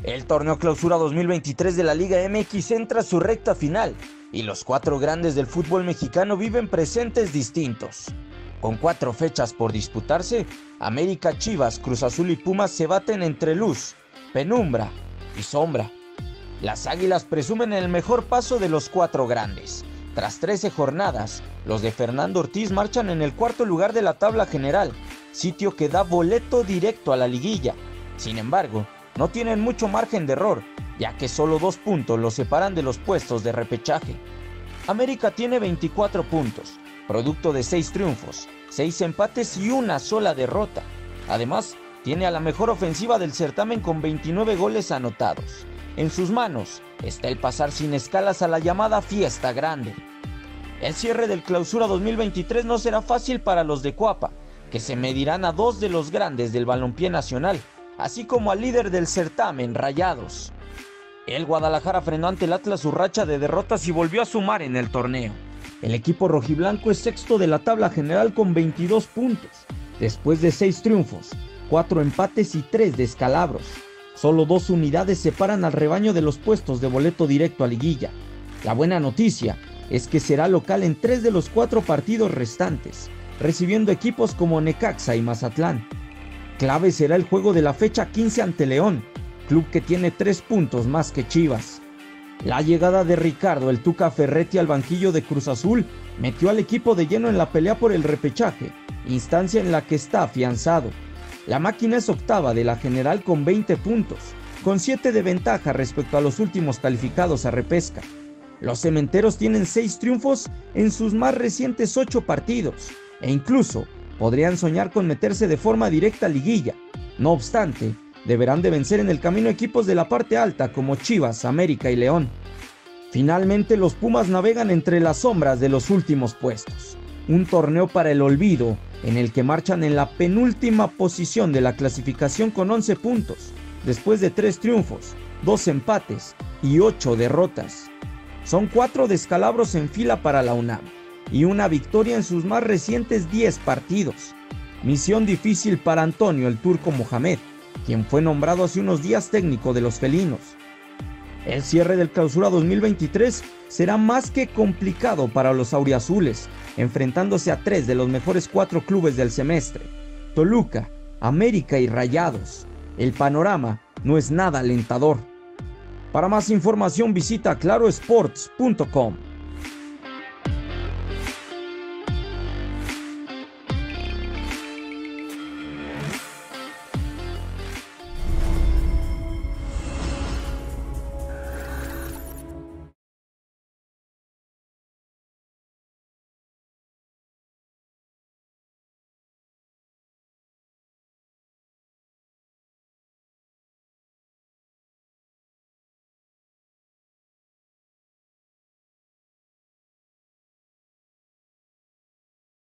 El torneo Clausura 2023 de la Liga MX entra a su recta final y los cuatro grandes del fútbol mexicano viven presentes distintos. Con 4 fechas por disputarse, América, Chivas, Cruz Azul y Pumas se baten entre luz, penumbra y sombra. Las Águilas presumen el mejor paso de los 4 grandes. Tras 13 jornadas, los de Fernando Ortiz marchan en el 4º lugar de la tabla general, sitio que da boleto directo a la liguilla. Sin embargo, no tienen mucho margen de error, ya que solo 2 puntos los separan de los puestos de repechaje. América tiene 24 puntos, producto de 6 triunfos, 6 empates y una sola derrota. Además, tiene a la mejor ofensiva del certamen con 29 goles anotados. En sus manos está el pasar sin escalas a la llamada fiesta grande. El cierre del Clausura 2023 no será fácil para los de Cuapa, que se medirán a 2 de los grandes del balompié nacional, así como al líder del certamen, Rayados. El Guadalajara frenó ante el Atlas su racha de derrotas y volvió a sumar en el torneo. El equipo rojiblanco es sexto de la tabla general con 22 puntos, después de 6 triunfos, 4 empates y 3 descalabros. Solo 2 unidades separan al rebaño de los puestos de boleto directo a liguilla. La buena noticia es que será local en 3 de los 4 partidos restantes, recibiendo equipos como Necaxa y Mazatlán. Clave será el juego de la fecha 15 ante León, club que tiene 3 puntos más que Chivas. La llegada de Ricardo el Tuca Ferretti al banquillo de Cruz Azul metió al equipo de lleno en la pelea por el repechaje, instancia en la que está afianzado. La máquina es octava de la general con 20 puntos, con 7 de ventaja respecto a los últimos calificados a repesca. Los cementeros tienen 6 triunfos en sus más recientes 8 partidos, e incluso podrían soñar con meterse de forma directa a liguilla. No obstante, deberán de vencer en el camino equipos de la parte alta como Chivas, América y León. Finalmente, los Pumas navegan entre las sombras de los últimos puestos. Un torneo para el olvido, en el que marchan en la penúltima posición de la clasificación con 11 puntos, después de 3 triunfos, 2 empates y 8 derrotas. Son 4 descalabros en fila para la UNAM y una victoria en sus más recientes 10 partidos. Misión difícil para Antonio el Turco Mohamed, quien fue nombrado hace unos días técnico de los felinos. El cierre del Clausura 2023 será más que complicado para los auriazules, enfrentándose a 3 de los mejores 4 clubes del semestre: Toluca, América y Rayados. El panorama no es nada alentador. Para más información visita clarosports.com.